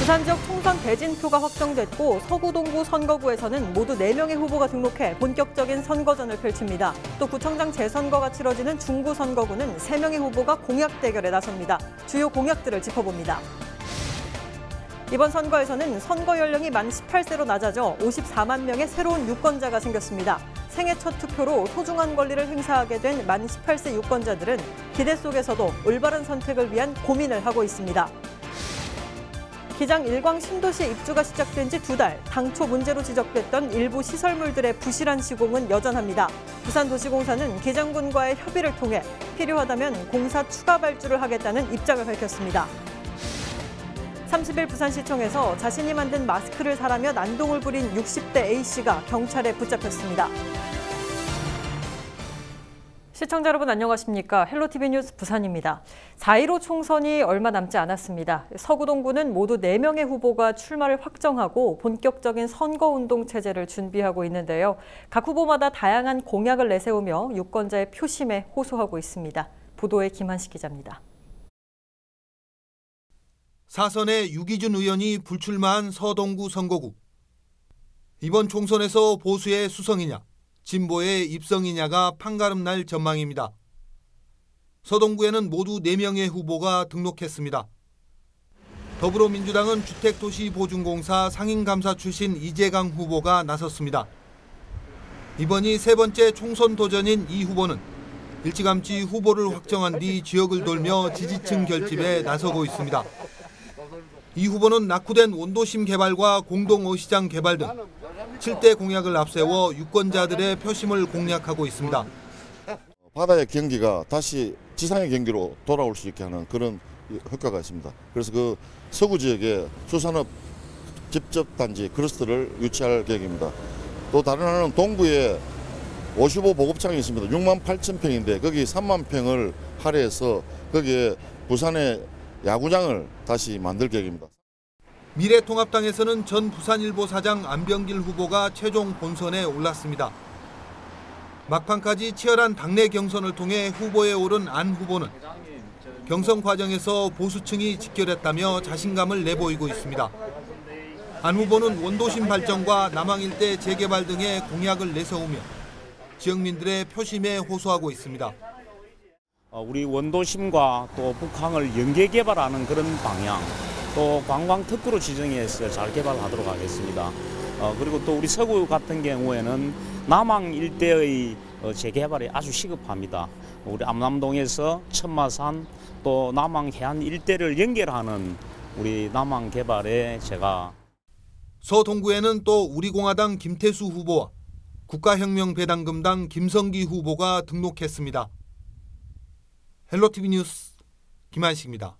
부산 지역 총선 대진표가 확정됐고 서구 동구 선거구에서는 모두 4명의 후보가 등록해 본격적인 선거전을 펼칩니다. 또 구청장 재선거가 치러지는 중구 선거구는 3명의 후보가 공약 대결에 나섭니다. 주요 공약들을 짚어봅니다. 이번 선거에서는 선거 연령이 만 18세로 낮아져 54만 명의 새로운 유권자가 생겼습니다. 생애 첫 투표로 소중한 권리를 행사하게 된 만 18세 유권자들은 기대 속에서도 올바른 선택을 위한 고민을 하고 있습니다. 기장 일광 신도시에 입주가 시작된 지 2달, 당초 문제로 지적됐던 일부 시설물들의 부실한 시공은 여전합니다. 부산도시공사는 기장군과의 협의를 통해 필요하다면 공사 추가 발주를 하겠다는 입장을 밝혔습니다. 30일 부산시청에서 자신이 만든 마스크를 사라며 난동을 부린 60대 A씨가 경찰에 붙잡혔습니다. 시청자 여러분 안녕하십니까? 헬로티비 뉴스 부산입니다. 4.15 총선이 얼마 남지 않았습니다. 서구 동구는 모두 4명의 후보가 출마를 확정하고 본격적인 선거운동 체제를 준비하고 있는데요. 각 후보마다 다양한 공약을 내세우며 유권자의 표심에 호소하고 있습니다. 보도에 김한식 기자입니다. 사선의 유기준 의원이 불출마한 서동구 선거구. 이번 총선에서 보수의 수성이냐, 진보의 입성이냐가 판가름 날 전망입니다. 서동구에는 모두 4명의 후보가 등록했습니다. 더불어민주당은 주택도시보증공사 상임감사 출신 이재강 후보가 나섰습니다. 이번이 3번째 총선 도전인 이 후보는 일찌감치 후보를 확정한 뒤 지역을 돌며 지지층 결집에 나서고 있습니다. 이 후보는 낙후된 원도심 개발과 공동어시장 개발 등 7대 공약을 앞세워 유권자들의 표심을 공략하고 있습니다. 바다의 경기가 다시 지상의 경기로 돌아올 수 있게 하는 그런 효과가 있습니다. 그래서 그 서구 지역에 수산업 집접단지 클러스터를 유치할 계획입니다. 또 다른 하나는 동구에 55 보급창이 있습니다. 6만 8천 평인데 거기 3만 평을 할애해서 거기에 부산의 야구장을 다시 만들 계획입니다. 미래통합당에서는 전 부산일보 사장 안병길 후보가 최종 본선에 올랐습니다. 막판까지 치열한 당내 경선을 통해 후보에 오른 안 후보는 경선 과정에서 보수층이 직결했다며 자신감을 내보이고 있습니다. 안 후보는 원도심 발전과 남항 일대 재개발 등의 공약을 내세우며 지역민들의 표심에 호소하고 있습니다. 우리 원도심과 또 북항을 연계 개발하는 그런 방향, 또 관광 특구로 지정해서 잘 개발하도록 하겠습니다. 그리고 또 우리 서구 같은 경우에는 남항 일대의 재개발이 아주 시급합니다. 우리 암남동에서 천마산 또 남항 해안 일대를 연결하는 우리 남항 개발에 제가 서동구에는 또 우리공화당 김태수 후보와 국가혁명배당금당 김성기 후보가 등록했습니다. 헬로티비 뉴스 김한식입니다.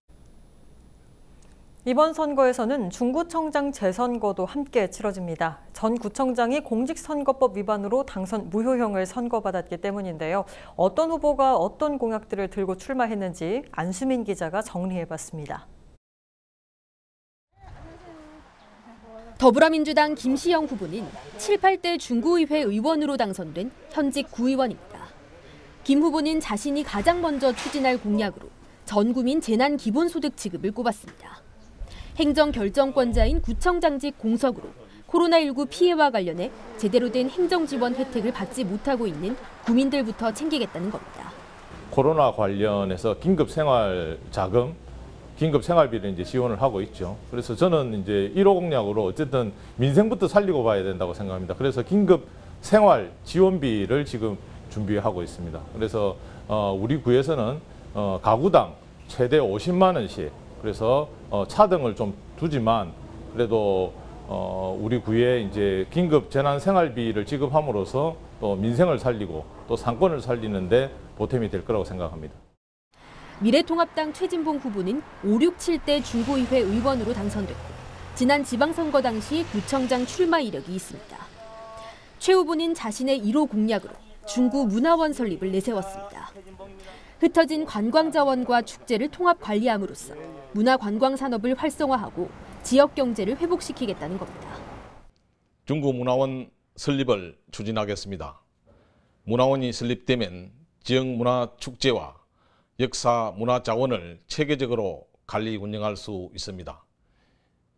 이번 선거에서는 중구청장 재선거도 함께 치러집니다. 전 구청장이 공직선거법 위반으로 당선 무효형을 선고받았기 때문인데요. 어떤 후보가 어떤 공약들을 들고 출마했는지 안수민 기자가 정리해봤습니다. 더불어민주당 김시영 후보는 7, 8대 중구의회 의원으로 당선된 현직 구의원입니다. 김 후보는 자신이 가장 먼저 추진할 공약으로 전 국민 재난기본소득 지급을 꼽았습니다. 행정결정권자인 구청장직 공석으로 코로나19 피해와 관련해 제대로 된 행정지원 혜택을 받지 못하고 있는 구민들부터 챙기겠다는 겁니다. 코로나 관련해서 긴급생활자금, 긴급생활비를 이제 지원을 하고 있죠. 그래서 저는 이제 1호 공약으로 어쨌든 민생부터 살리고 봐야 된다고 생각합니다. 그래서 긴급생활지원비를 지금 준비하고 있습니다. 그래서 우리 구에서는 가구당 최대 50만 원씩 그래서 차 등을 좀 두지만 그래도 우리 구에 이제 긴급 재난 생활비를 지급함으로써 또 민생을 살리고 또 상권을 살리는데 보탬이 될 거라고 생각합니다. 미래통합당 최진봉 후보는 5, 6, 7대 중구의회 의원으로 당선됐고 지난 지방선거 당시 구청장 출마 이력이 있습니다. 최 후보는 자신의 1호 공약으로 중구 문화원 설립을 내세웠습니다. 흩어진 관광자원과 축제를 통합 관리함으로써 문화관광 산업을 활성화하고 지역 경제를 회복시키겠다는 겁니다. 중구 문화원 설립을 추진하겠습니다. 문화원이 설립되면 지역 문화 축제와 역사 문화 자원을 체계적으로 관리 운영할 수 있습니다.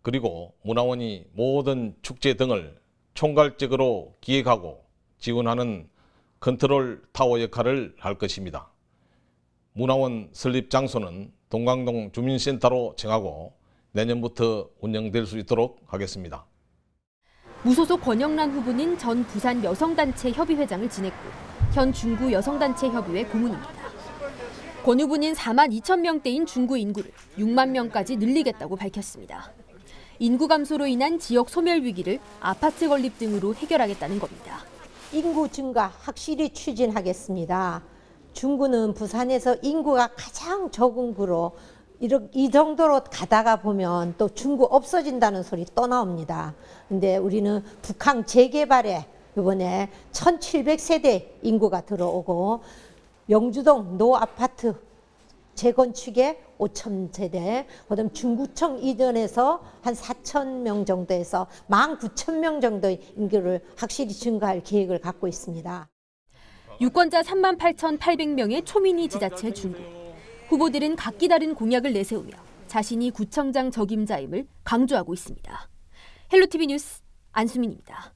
그리고 문화원이 모든 축제 등을 총괄적으로 기획하고 지원하는 컨트롤 타워 역할을 할 것입니다. 문화원 설립 장소는 동강동 주민센터로 정하고 내년부터 운영될 수 있도록 하겠습니다. 무소속 권영란 후보는 전 부산 여성단체 협의회장을 지냈고 현 중구 여성단체 협의회 고문입니다. 권 후보는 4만 2천 명대인 중구 인구를 6만 명까지 늘리겠다고 밝혔습니다. 인구 감소로 인한 지역 소멸 위기를 아파트 건립 등으로 해결하겠다는 겁니다. 인구 증가 확실히 추진하겠습니다. 중구는 부산에서 인구가 가장 적은 구로 이 정도로 가다가 보면 또 중구 없어진다는 소리 또 나옵니다. 근데 우리는 북항 재개발에 이번에 1700세대 인구가 들어오고 영주동 노아파트 재건축에 5000세대, 그다음 중구청 이전에서 한 4000명 정도에서 19,000명 정도의 인구를 확실히 증가할 계획을 갖고 있습니다. 유권자 38,800명의 초미니 지자체 중구. 후보들은 각기 다른 공약을 내세우며 자신이 구청장 적임자임을 강조하고 있습니다. 헬로티비 뉴스 안수민입니다.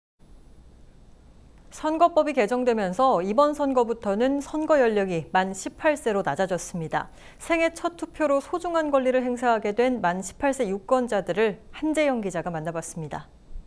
선거법이 개정되면서 이번 선거부터는 선거 연령이 만 18세로 낮아졌습니다. 생애 첫 투표로 소중한 권리를 행사하게 된 만 18세 유권자들을 한재영 기자가 만나봤습니다.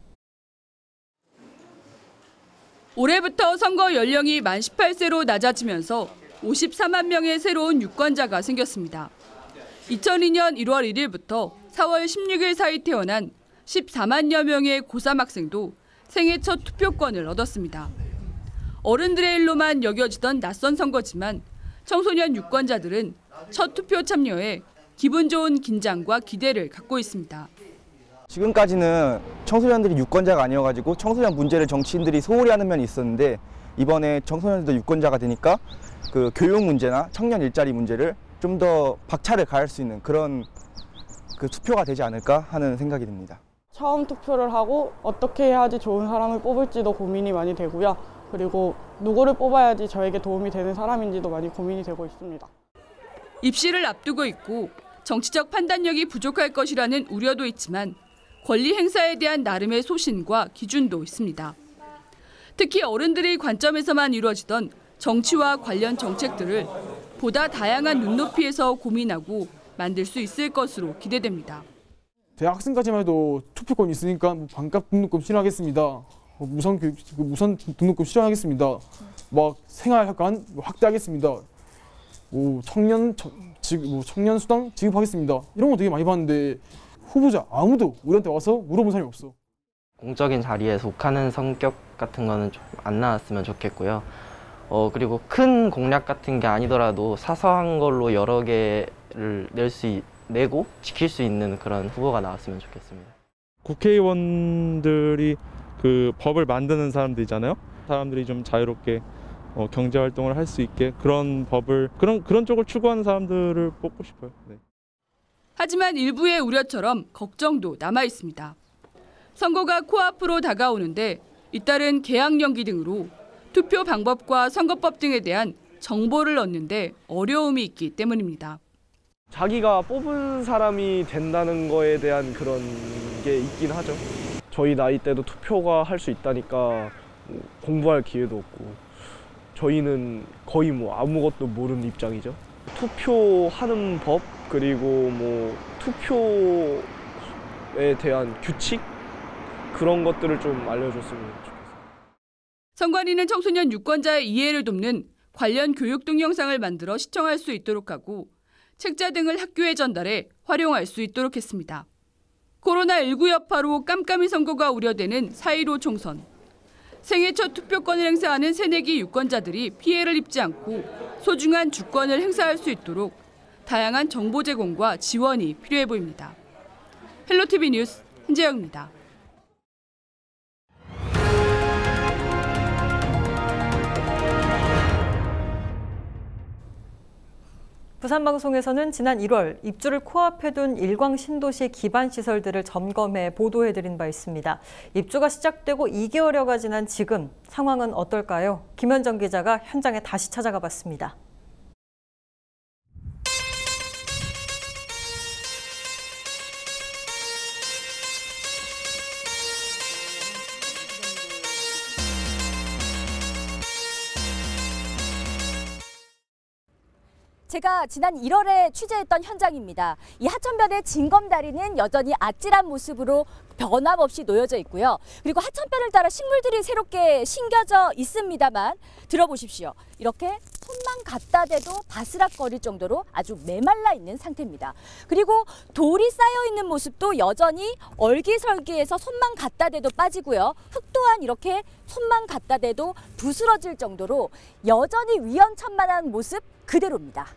올해부터 선거 연령이 만 18세로 낮아지면서 54만 명의 새로운 유권자가 생겼습니다. 2002년 1월 1일부터 4월 16일 사이 태어난 14만여 명의 고3 학생도 생애 첫 투표권을 얻었습니다. 어른들의 일로만 여겨지던 낯선 선거지만 청소년 유권자들은 첫 투표 참여에 기분 좋은 긴장과 기대를 갖고 있습니다. 지금까지는 청소년들이 유권자가 아니어가지고 청소년 문제를 정치인들이 소홀히 하는 면이 있었는데 이번에 청소년들도 유권자가 되니까 그 교육 문제나 청년 일자리 문제를 좀 더 박차를 가할 수 있는 그런 그 투표가 되지 않을까 하는 생각이 듭니다. 처음 투표를 하고 어떻게 해야지 좋은 사람을 뽑을지도 고민이 많이 되고요. 그리고 누구를 뽑아야지 저에게 도움이 되는 사람인지도 많이 고민이 되고 있습니다. 입시를 앞두고 있고 정치적 판단력이 부족할 것이라는 우려도 있지만 권리 행사에 대한 나름의 소신과 기준도 있습니다. 특히 어른들의 관점에서만 이루어지던 정치와 관련 정책들을 보다 다양한 눈높이에서 고민하고 만들 수 있을 것으로 기대됩니다. 대학생까지만 해도 투표권이 있으니까 반값 등록금 실현하겠습니다. 무선 등록금 실현하겠습니다. 막 생활학관 확대하겠습니다. 청년 수당 지급하겠습니다. 이런 거 되게 많이 봤는데 후보자 아무도 우리한테 와서 물어본 사람이 없어. 공적인 자리에 속하는 성격 같은 거는 좀 안 나왔으면 좋겠고요. 그리고 큰 공약 같은 게 아니더라도 사소한 걸로 여러 개를 내고 지킬 수 있는 그런 후보가 나왔으면 좋겠습니다. 국회의원들이 그 법을 만드는 사람들이잖아요. 사람들이 좀 자유롭게 경제 활동을 할 수 있게 그런 법을 그런 쪽을 추구하는 사람들을 뽑고 싶어요. 네. 하지만 일부의 우려처럼 걱정도 남아 있습니다. 선거가 코앞으로 다가오는데 잇따른 개학 연기 등으로 투표 방법과 선거법 등에 대한 정보를 얻는데 어려움이 있기 때문입니다. 자기가 뽑은 사람이 된다는 거에 대한 그런 게 있긴 하죠. 저희 나이 때도 투표가 할 수 있다니까 공부할 기회도 없고 저희는 거의 아무것도 모르는 입장이죠. 투표하는 법 그리고 투표에 대한 규칙 그런 것들을 좀 알려줬으면 좋겠어요. 선관위는 청소년 유권자의 이해를 돕는 관련 교육 동영상을 만들어 시청할 수 있도록 하고 책자 등을 학교에 전달해 활용할 수 있도록 했습니다. 코로나19 여파로 깜깜이 선거가 우려되는 4.15 총선. 생애 첫 투표권을 행사하는 새내기 유권자들이 피해를 입지 않고 소중한 주권을 행사할 수 있도록 다양한 정보 제공과 지원이 필요해 보입니다. 헬로티비 뉴스 한재영입니다. 부산방송에서는 지난 1월 입주를 코앞에 둔 일광 신도시 기반 시설들을 점검해 보도해드린 바 있습니다. 입주가 시작되고 2개월여가 지난 지금 상황은 어떨까요? 김현정 기자가 현장에 다시 찾아가 봤습니다. 제가 지난 1월에 취재했던 현장입니다. 이 하천변의 징검다리는 여전히 아찔한 모습으로 변함없이 놓여져 있고요. 그리고 하천변을 따라 식물들이 새롭게 심겨져 있습니다만 들어보십시오. 이렇게 손만 갖다 대도 바스락거릴 정도로 아주 메말라 있는 상태입니다. 그리고 돌이 쌓여 있는 모습도 여전히 얼기설기해서 손만 갖다 대도 빠지고요. 흙 또한 이렇게 손만 갖다 대도 부스러질 정도로 여전히 위험천만한 모습 그대로입니다.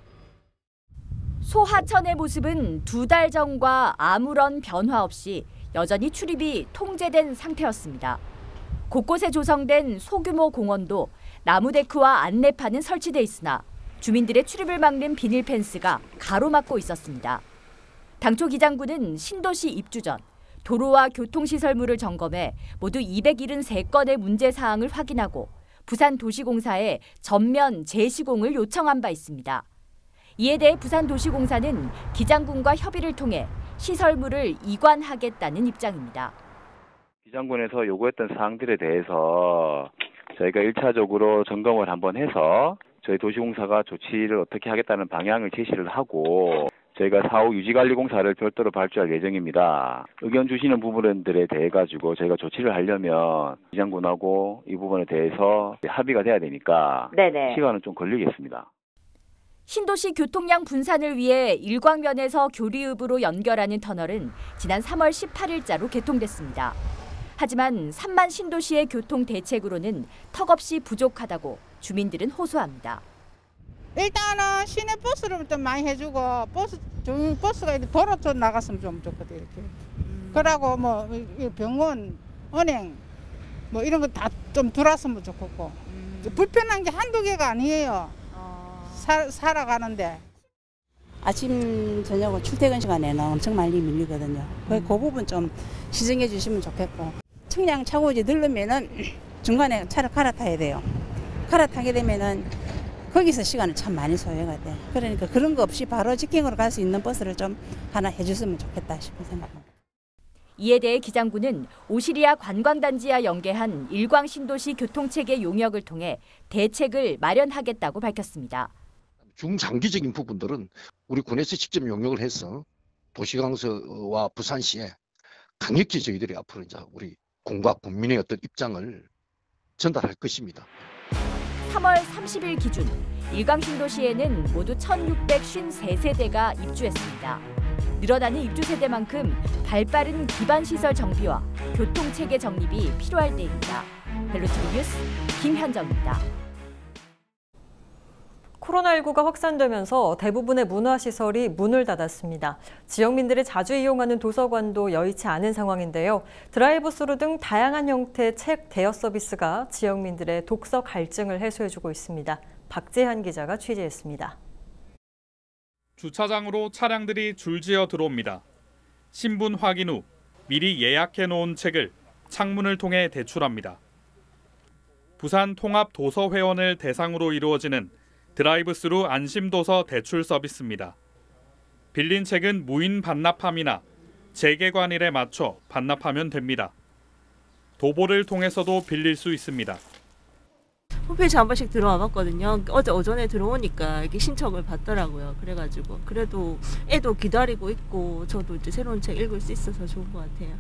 소하천의 모습은 2달 전과 아무런 변화 없이 여전히 출입이 통제된 상태였습니다. 곳곳에 조성된 소규모 공원도 나무데크와 안내판은 설치돼 있으나 주민들의 출입을 막는 비닐 펜스가 가로막고 있었습니다. 당초 기장군은 신도시 입주 전 도로와 교통시설물을 점검해 모두 273건의 문제 사항을 확인하고 부산도시공사에 전면 재시공을 요청한 바 있습니다. 이에 대해 부산도시공사는 기장군과 협의를 통해 시설물을 이관하겠다는 입장입니다. 기장군에서 요구했던 사항들에 대해서 저희가 1차적으로 점검을 한번 해서 저희 도시공사가 조치를 어떻게 하겠다는 방향을 제시를 하고 저희가 사후 유지관리공사를 별도로 발주할 예정입니다. 의견 주시는 부분들에 대해 가지고 저희가 조치를 하려면 기장군하고 이 부분에 대해서 합의가 돼야 되니까 네네. 시간은 좀 걸리겠습니다. 신도시 교통량 분산을 위해 일광면에서 교리읍으로 연결하는 터널은 지난 3월 18일자로 개통됐습니다. 하지만 3만 신도시의 교통 대책으로는 턱없이 부족하다고 주민들은 호소합니다. 일단은 시내 버스를 좀 많이 해주고 버스가 도로 쪽 나갔으면 좀 좋거든 이렇게. 그러고 뭐 병원, 은행 뭐 이런 거 다 좀 들어왔으면 좋겠고 불편한 게 한두 개가 아니에요. 살아가는데. 아침 저녁 출퇴근 시간에는 엄청 많이 밀리거든요. 그 부분 좀 시정해 주시면 좋겠고 청량 차고지 들르면은 중간에 차를 갈아타야 돼요. 갈아타게 되면은 거기서 시간을 참 많이 소요가 돼. 그러니까 그런 거 없이 바로 직행으로 갈 수 있는 버스를 좀 하나 해줬으면 좋겠다 싶은 생각입니다. 이에 대해 기장군은 오시리아 관광단지와 연계한 일광신도시 교통체계 용역을 통해 대책을 마련하겠다고 밝혔습니다. 중장기적인 부분들은 우리 군에서 직접 용역을 해서 도시강서와 부산시에 강력히 저희들이 앞으로 이제 우리 군과 국민의 어떤 입장을 전달할 것입니다. 3월 30일 기준 일광신도시에는 모두 1,653세대가 입주했습니다. 늘어나는 입주 세대만큼 발빠른 기반시설 정비와 교통체계 정립이 필요할 때입니다. 벨로티비 뉴스 김현정입니다. 코로나19가 확산되면서 대부분의 문화시설이 문을 닫았습니다. 지역민들이 자주 이용하는 도서관도 여의치 않은 상황인데요. 드라이브스루 등 다양한 형태의 책 대여 서비스가 지역민들의 독서 갈증을 해소해주고 있습니다. 박재한 기자가 취재했습니다. 주차장으로 차량들이 줄지어 들어옵니다. 신분 확인 후 미리 예약해놓은 책을 창문을 통해 대출합니다. 부산 통합도서회원을 대상으로 이루어지는 드라이브스루 안심도서 대출 서비스입니다. 빌린 책은 무인 반납함이나 재개관일에 맞춰 반납하면 됩니다. 도보를 통해서도 빌릴 수 있습니다. 홈페이지 한 번씩 들어와 봤거든요. 어제 오전에 들어오니까 이렇게 신청을 받더라고요. 그래가지고 그래도 애도 기다리고 있고 저도 이제 새로운 책 읽을 수 있어서 좋은 것 같아요.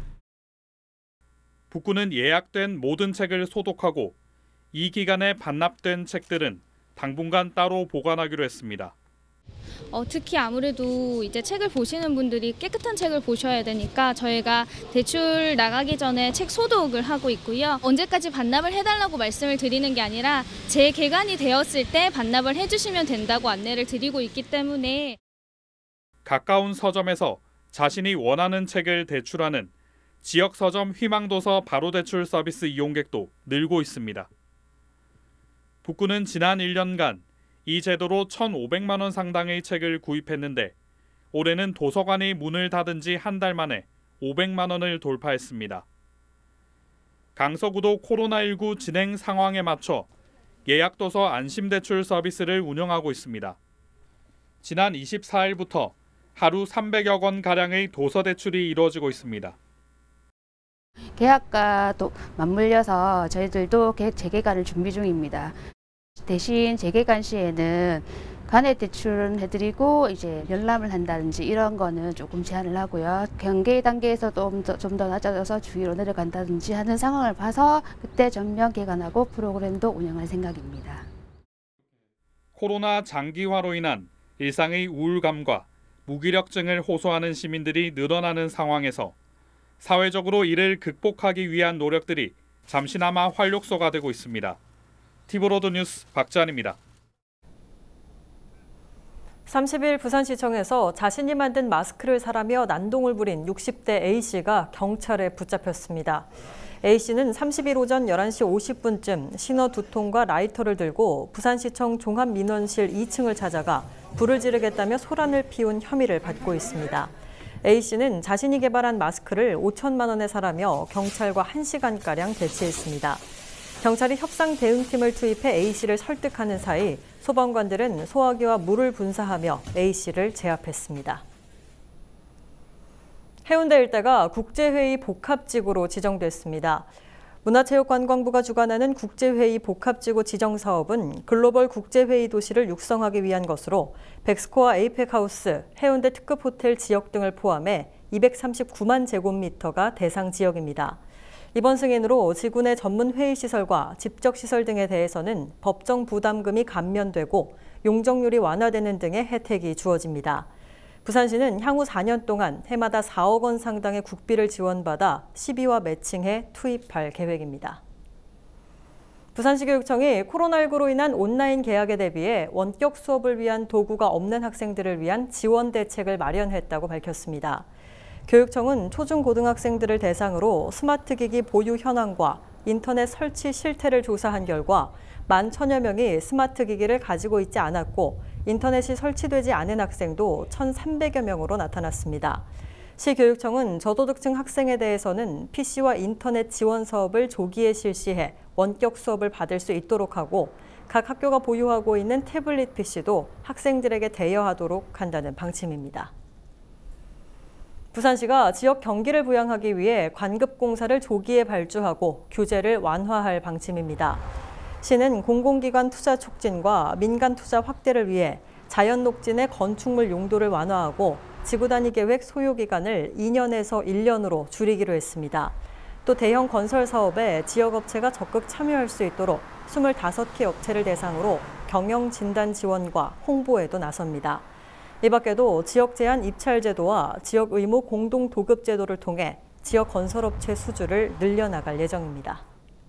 북구는 예약된 모든 책을 소독하고 이 기간에 반납된 책들은 당분간 따로 보관하기로 했습니다. 특히 아무래도 이제 책을 보시는 분들이 깨끗한 책을 보셔야 되니까 저희가 대출 나가기 전에 책 소독을 하고 있고요. 언제까지 반납을 해달라고 말씀을 드리는 게 아니라 재개관이 되었을 때 반납을 해주시면 된다고 안내를 드리고 있기 때문에 가까운 서점에서 자신이 원하는 책을 대출하는 지역 서점 희망도서 바로 대출 서비스 이용객도 늘고 있습니다. 북구는 지난 1년간 이 제도로 1,500만 원 상당의 책을 구입했는데 올해는 도서관이 문을 닫은 지 한 달 만에 500만 원을 돌파했습니다. 강서구도 코로나19 진행 상황에 맞춰 예약도서 안심대출 서비스를 운영하고 있습니다. 지난 24일부터 하루 300여 건가량의 도서대출이 이루어지고 있습니다. 계약과 또 맞물려서 저희들도 계획 재개관을 준비 중입니다. 대신 재개관 시에는 간의 대출은 해드리고 이제 열람을 한다든지 이런 거는 조금 제한을 하고요. 경계 단계에서 좀 더 낮아져서 주위로 내려간다든지 하는 상황을 봐서 그때 전면 개관하고 프로그램도 운영할 생각입니다. 코로나 장기화로 인한 일상의 우울감과 무기력증을 호소하는 시민들이 늘어나는 상황에서 사회적으로 이를 극복하기 위한 노력들이 잠시나마 활력소가 되고 있습니다. 티브로드 뉴스 박지환입니다. 30일 부산시청에서 자신이 만든 마스크를 사라며 난동을 부린 60대 A씨가 경찰에 붙잡혔습니다. A씨는 30일 오전 11시 50분쯤 신어 2통과 라이터를 들고 부산시청 종합민원실 2층을 찾아가 불을 지르겠다며 소란을 피운 혐의를 받고 있습니다. A씨는 자신이 개발한 마스크를 5천만 원에 사라며 경찰과 1시간가량 대치했습니다. 경찰이 협상 대응팀을 투입해 A씨를 설득하는 사이 소방관들은 소화기와 물을 분사하며 A씨를 제압했습니다. 해운대 일대가 국제회의 복합지구로 지정됐습니다. 문화체육관광부가 주관하는 국제회의 복합지구 지정 사업은 글로벌 국제회의 도시를 육성하기 위한 것으로 백스코어 에이펙하우스, 해운대 특급호텔 지역 등을 포함해 239만 제곱미터가 대상 지역입니다. 이번 승인으로 지구 내 전문 회의시설과 집적시설 등에 대해서는 법정 부담금이 감면되고 용적률이 완화되는 등의 혜택이 주어집니다. 부산시는 향후 4년 동안 해마다 4억 원 상당의 국비를 지원받아 시비와 매칭해 투입할 계획입니다. 부산시 교육청이 코로나19로 인한 온라인 개학에 대비해 원격 수업을 위한 도구가 없는 학생들을 위한 지원 대책을 마련했다고 밝혔습니다. 교육청은 초중고등학생들을 대상으로 스마트기기 보유 현황과 인터넷 설치 실태를 조사한 결과 11,000여 명이 스마트기기를 가지고 있지 않았고 인터넷이 설치되지 않은 학생도 1,300여 명으로 나타났습니다. 시교육청은 저소득층 학생에 대해서는 PC와 인터넷 지원 사업을 조기에 실시해 원격 수업을 받을 수 있도록 하고 각 학교가 보유하고 있는 태블릿 PC도 학생들에게 대여하도록 한다는 방침입니다. 부산시가 지역 경기를 부양하기 위해 관급공사를 조기에 발주하고 규제를 완화할 방침입니다. 시는 공공기관 투자 촉진과 민간 투자 확대를 위해 자연녹진의 건축물 용도를 완화하고 지구단위 계획 소요 기간을 2년에서 1년으로 줄이기로 했습니다. 또 대형 건설 사업에 지역업체가 적극 참여할 수 있도록 25개 업체를 대상으로 경영 진단 지원과 홍보에도 나섭니다. 이 밖에도 지역 제한 입찰 제도와 지역 의무 공동 도급 제도를 통해 지역 건설업체 수주를 늘려나갈 예정입니다.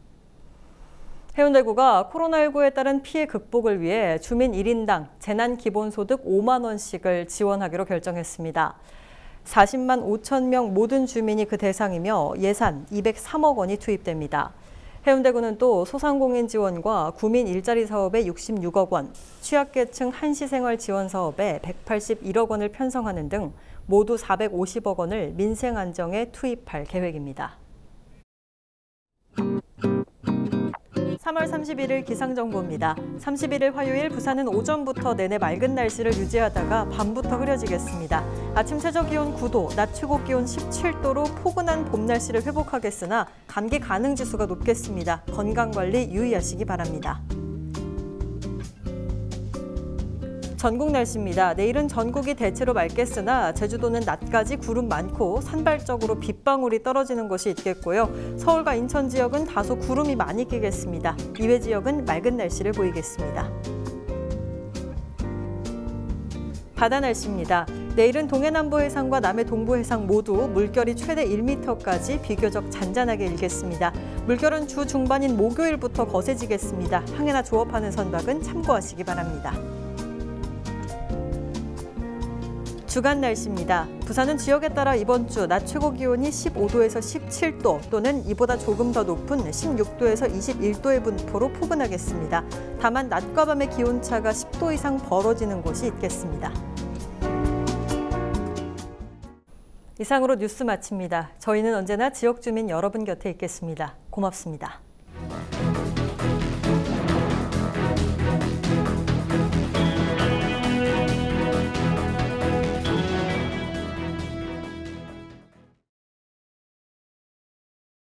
해운대구가 코로나19에 따른 피해 극복을 위해 주민 1인당 재난기본소득 5만 원씩을 지원하기로 결정했습니다. 40만 5천 명 모든 주민이 그 대상이며 예산 203억 원이 투입됩니다. 해운대구는 또 소상공인 지원과 구민 일자리 사업에 66억 원, 취약계층 한시생활 지원 사업에 181억 원을 편성하는 등 모두 450억 원을 민생 안정에 투입할 계획입니다. 3월 31일 기상정보입니다. 31일 화요일 부산은 오전부터 내내 맑은 날씨를 유지하다가 밤부터 흐려지겠습니다. 아침 최저기온 9도, 낮 최고기온 17도로 포근한 봄 날씨를 회복하겠으나 감기 가능 지수가 높겠습니다. 건강관리 유의하시기 바랍니다. 전국 날씨입니다. 내일은 전국이 대체로 맑겠으나 제주도는 낮까지 구름 많고 산발적으로 빗방울이 떨어지는 곳이 있겠고요. 서울과 인천 지역은 다소 구름이 많이 끼겠습니다. 이외 지역은 맑은 날씨를 보이겠습니다. 바다 날씨입니다. 내일은 동해남부 해상과 남해 동부 해상 모두 물결이 최대 1m까지 비교적 잔잔하게 일겠습니다. 물결은 주 중반인 목요일부터 거세지겠습니다. 항해나 조업하는 선박은 참고하시기 바랍니다. 주간 날씨입니다. 부산은 지역에 따라 이번 주 낮 최고 기온이 15도에서 17도 또는 이보다 조금 더 높은 16도에서 21도의 분포로 포근하겠습니다. 다만 낮과 밤의 기온차가 10도 이상 벌어지는 곳이 있겠습니다. 이상으로 뉴스 마칩니다. 저희는 언제나 지역 주민 여러분 곁에 있겠습니다. 고맙습니다.